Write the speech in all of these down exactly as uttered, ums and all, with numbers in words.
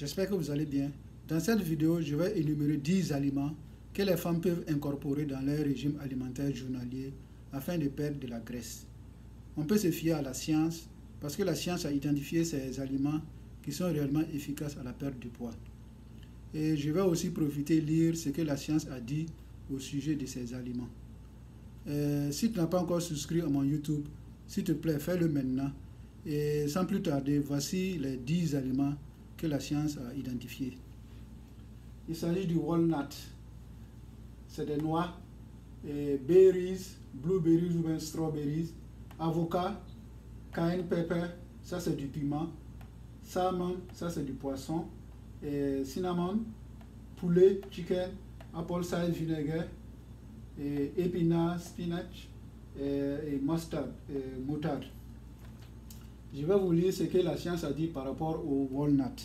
j'espère que vous allez bien. Dans cette vidéo, je vais énumérer dix aliments que les femmes peuvent incorporer dans leur régime alimentaire journalier afin de perdre de la graisse. On peut se fier à la science parce que la science a identifié ces aliments qui sont réellement efficaces à la perte de poids. Et je vais aussi profiter de lire ce que la science a dit au sujet de ces aliments. Euh, si tu n'as pas encore souscrit à mon YouTube, s'il te plaît, fais-le maintenant. Et sans plus tarder, voici les dix aliments que la science a identifiés. Il s'agit du walnut. C'est des noix, et berries, blueberries ou bien strawberries, avocat, cayenne pepper, ça c'est du piment, salmon, ça c'est du poisson, et cinnamon, poulet, chicken, apple cider vinegar, et épinards, spinach, et, et mustard, et moutarde. Je vais vous lire ce que la science a dit par rapport au walnut.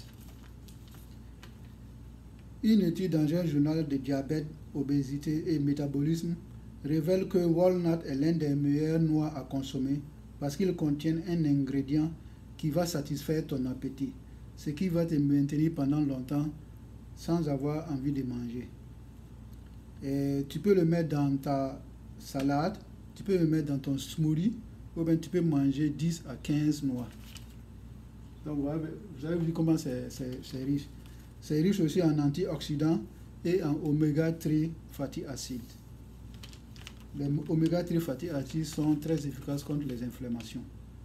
Une étude dans un journal de diabète, obésité et métabolisme révèle que walnut est l'un des meilleures noix à consommer parce qu'il contient un ingrédient qui va satisfaire ton appétit, ce qui va te maintenir pendant longtemps sans avoir envie de manger. Et tu peux le mettre dans ta salade, tu peux le mettre dans ton smoothie, ou bien tu peux manger dix à quinze noix. Donc vous avez, vous avez vu comment c'est riche. C'est riche aussi en antioxydants et en oméga trois fatty acids. Les oméga trois fatty acids sont très efficaces contre les inflammations.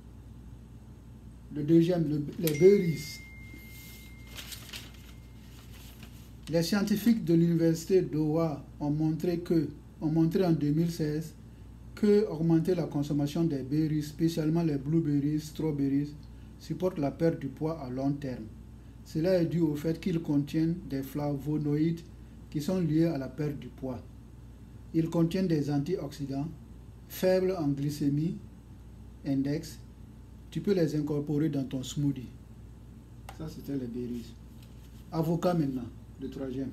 Le deuxième, le, les berries. Les scientifiques de l'université d'Iowa ont montré que, ont montré en deux mille seize que augmenter la consommation des berries, spécialement les blueberries, strawberries, supporte la perte du poids à long terme. Cela est dû au fait qu'ils contiennent des flavonoïdes qui sont liés à la perte du poids. Ils contiennent des antioxydants, faibles en glycémie index. Tu peux les incorporer dans ton smoothie. Ça, c'était les berries. Avocat maintenant, le troisième.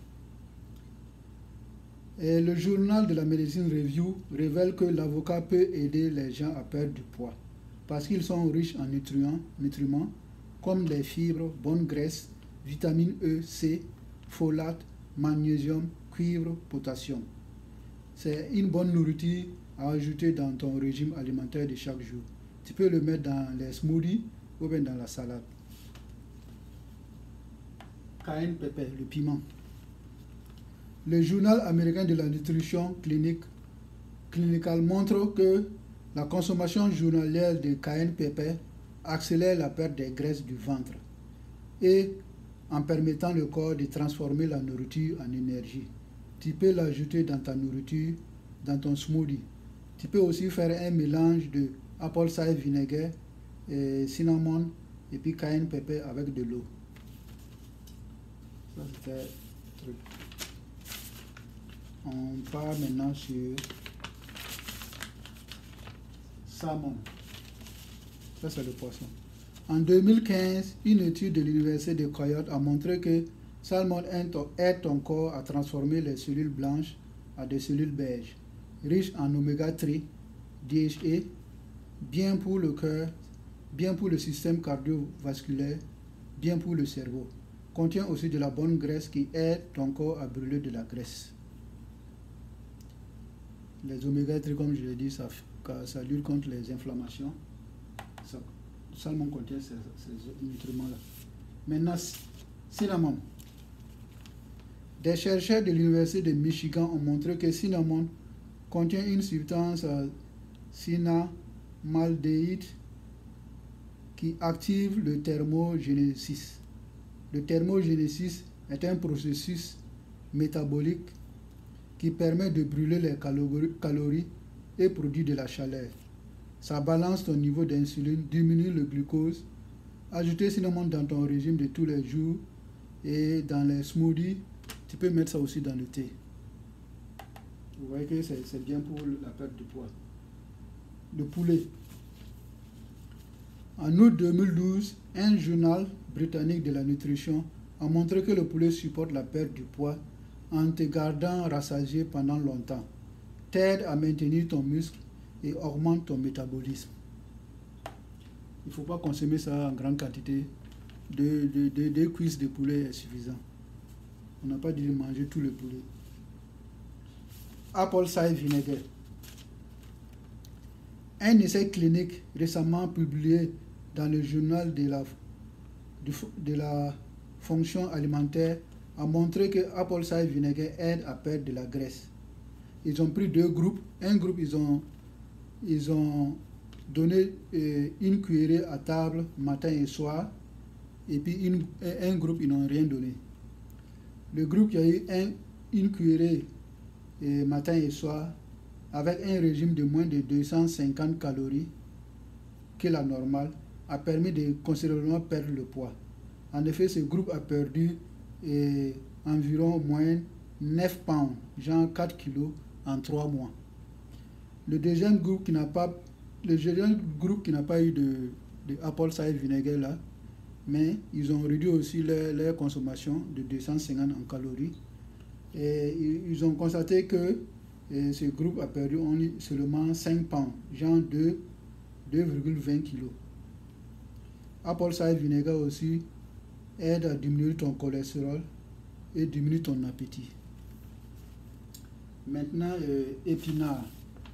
Et le journal de la Medicine Review révèle que l'avocat peut aider les gens à perdre du poids parce qu'ils sont riches en nutriments, nutriments comme les fibres, bonnes graisses, vitamine E, C, folate, magnésium, cuivre, potassium. C'est une bonne nourriture à ajouter dans ton régime alimentaire de chaque jour. Tu peux le mettre dans les smoothies ou bien dans la salade. Cayenne pepper, le piment. Le journal américain de la nutrition clinique clinical montre que la consommation journalière de cayenne pepper accélère la perte des graisses du ventre et en permettant le corps de transformer la nourriture en énergie. Tu peux l'ajouter dans ta nourriture, dans ton smoothie. Tu peux aussi faire un mélange de apple cider vinegar, et cinnamon et puis cayenne pepper avec de l'eau. Ça c'était le truc. On part maintenant sur salmon. Ça, c'est le poisson. En deux mille quinze, une étude de l'université de Coyote a montré que salmon aide ton corps à transformer les cellules blanches à des cellules beiges, riches en oméga trois, D H A, bien pour le cœur, bien pour le système cardiovasculaire, bien pour le cerveau. Contient aussi de la bonne graisse qui aide ton corps à brûler de la graisse. Les oméga trois, comme je l'ai dit, ça, ça lutte contre les inflammations. Ça, le salmon contient ces, ces nutriments-là. Maintenant, cinnamon. Des chercheurs de l'université de Michigan ont montré que cinnamon contient une substance euh, cinnamaldéhyde qui active le thermogénésis. Le thermogénésis est un processus métabolique qui permet de brûler les calories et produire de la chaleur. Ça balance ton niveau d'insuline, diminue le glucose. Ajouter cinnamon dans ton régime de tous les jours et dans les smoothies, tu peux mettre ça aussi dans le thé. Vous voyez que c'est bien pour la perte de poids. Le poulet. En août deux mille douze, un journal britannique de la nutrition a montré que le poulet supporte la perte du poids en te gardant rassasié pendant longtemps, t'aide à maintenir ton muscle et augmente ton métabolisme. Il ne faut pas consommer ça en grande quantité deux, deux, deux, deux cuisses de poulet est suffisant. On n'a pas dit de manger tout le poulet. Apple cider vinegar. Un essai clinique récemment publié dans le journal de la, de la fonction alimentaire a montré que apple cider vinegar aide à perdre de la graisse. Ils ont pris deux groupes. Un groupe, ils ont, ils ont donné euh, une cuillerée à table matin et soir. Et puis une, un groupe, ils n'ont rien donné. Le groupe qui a eu un, une cuillerée euh, matin et soir, avec un régime de moins de deux cent cinquante calories, que la normale, a permis de considérablement perdre le poids. En effet, ce groupe a perdu euh, environ moins neuf pounds, genre quatre kilos, en trois mois. Le deuxième groupe qui n'a pas, le deuxième groupe qui n'a pas eu de, de apple cider vinegar là, mais ils ont réduit aussi leur, leur consommation de deux cent cinquante en calories. Et ils ont constaté que et ce groupe a perdu seulement cinq pounds, genre deux virgule vingt kilos. Apple cider vinegar aussi aide à diminuer ton cholestérol et diminue ton appétit. Maintenant, euh, épinards.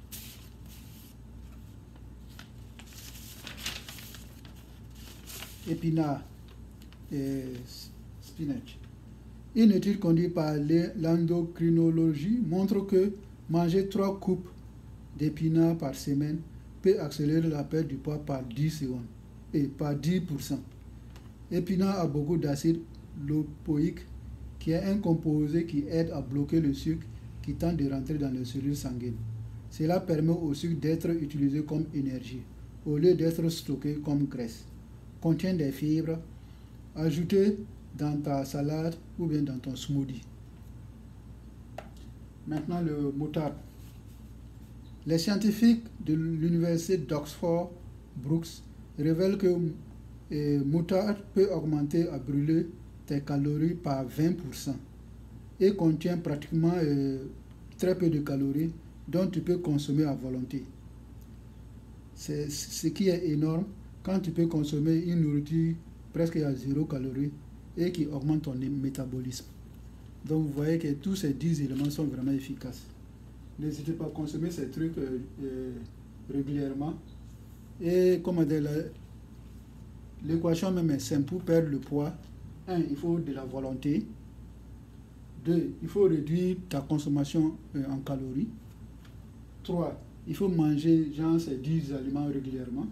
Épinards et spinach. Une étude conduite par l'endocrinologie montre que manger trois coupes d'épinards par semaine peut accélérer la perte du poids par dix secondes et par dix pour cent. Épinards a beaucoup d'acide lipoïque qui est un composé qui aide à bloquer le sucre qui tente de rentrer dans les cellules sanguines. Cela permet au sucre d'être utilisé comme énergie au lieu d'être stocké comme graisse. Contient des fibres ajoutées dans ta salade ou bien dans ton smoothie. Maintenant, le moutarde. Les scientifiques de l'université d'Oxford Brooks révèlent que le moutarde peut augmenter à brûler tes calories par vingt pour cent et contient pratiquement euh, très peu de calories dont tu peux consommer à volonté. C'est ce qui est énorme quand tu peux consommer une nourriture presque à zéro calorie et qui augmente ton métabolisme. Donc vous voyez que tous ces dix éléments sont vraiment efficaces. N'hésitez pas à consommer ces trucs euh, euh, régulièrement. Et comme l'équation même est simple, pour perdre le poids, un, il faut de la volonté. Deux, il faut réduire ta consommation euh, en calories. Trois, il faut manger genre ces dix aliments régulièrement.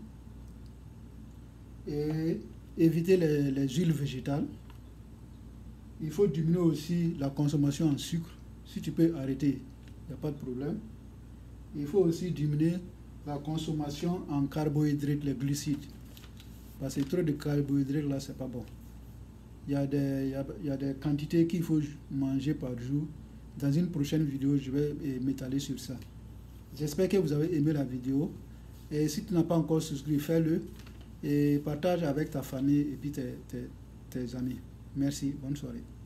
Et éviter les, les huiles végétales. Il faut diminuer aussi la consommation en sucre. Si tu peux arrêter, il n'y a pas de problème. Il faut aussi diminuer la consommation en carbohydrates, les glucides. Parce que trop de carbohydrates là, c'est pas bon. Il y a des, il y a, il y a des quantités qu'il faut manger par jour. Dans une prochaine vidéo, je vais m'étaler sur ça. J'espère que vous avez aimé la vidéo. Et si tu n'as pas encore souscrit, fais-le. Et partage avec ta famille et puis tes, tes, tes amis. Merci, bonne soirée.